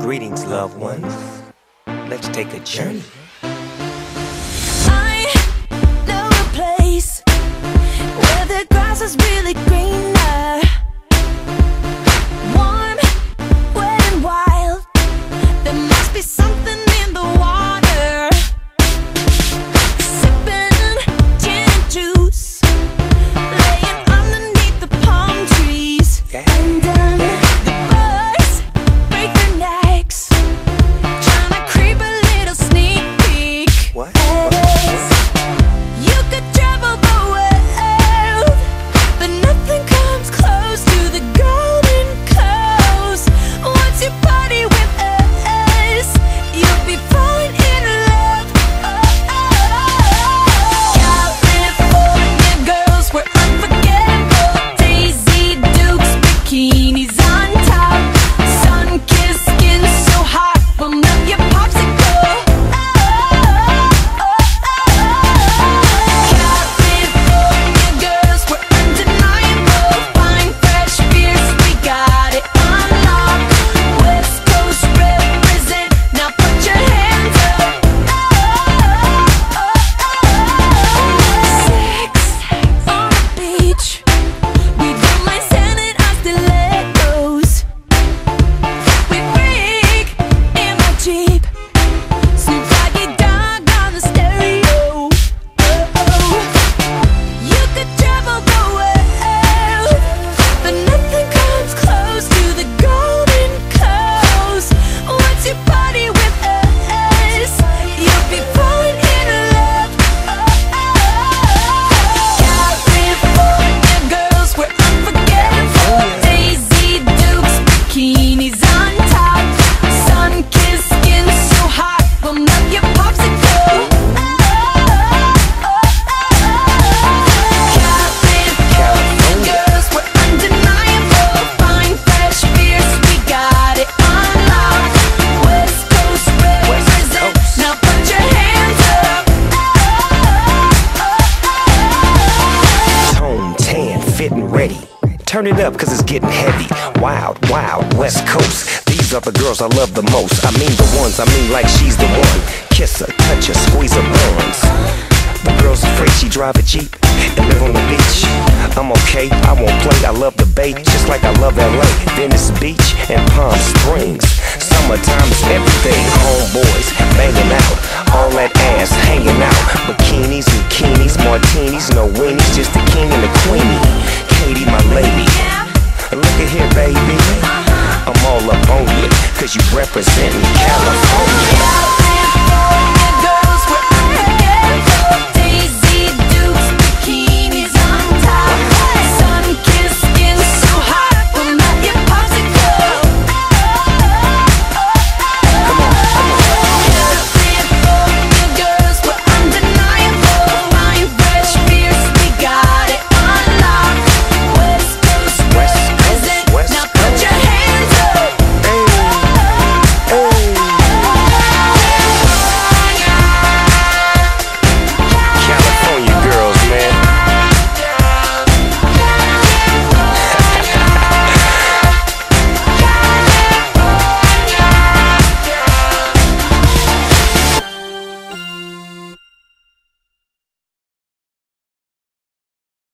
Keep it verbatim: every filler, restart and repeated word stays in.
Greetings, loved ones. Let's take a journey. I know a place where the grass is really greener, warm, wet and wild. There must be something in the water. Sipping gin and juice, laying underneath the palm trees. Yeah. And then the birds break their necks, trying to creep a little sneak peek. What? And it's, you could travel the world, but nothing comes close to the Golden Coast. Once you party with us, you'll be falling in love. Oh, oh, oh. California girls were unforgettable. Daisy Dukes, bikinis on top, sun-kissed skin so hot will melt your popsicle. Oh, oh, oh. California girls were undeniable. Fine, fresh beers, we got it on lock. West Coast represent, now put your hands up. Oh, oh, oh. Sex on the beach, we don't mind sending our stilettos. We freak in my Jeep, Snoop Doggy Dogg on the stereo. Oh, you could travel the world, but nothing comes close to the Golden Coast. Once you party with us, you'll be falling in love. Oh, oh, California girls were unforgettable. Daisy Dukes, bikinis on top, sun-kissed skin so hot will melt your popsicle. Oh, oh, oh. California girls were undeniable. Fine, fresh beers, we got it on lock. West Coast represent, now put your hands up. Tone, tan, fit and ready. Turn it up cause it's getting heavy. Wild, wild, West Coast. These are the girls I love the most. I mean the ones, I mean like she's the one. Kiss her, touch her, squeeze her buns. The girl's afraid she drive a Jeep and live on the beach. I'm okay, I won't play, I love the bay, just like I love L A, Venice Beach and Palm Springs. Summertime is everything, homeboys banging out, all that ass hanging out. Bikinis, bikinis, martinis, no weenies, just the king and the queenie. Katie, my lady, look at here, baby, I'm all up on you, cause you representing California.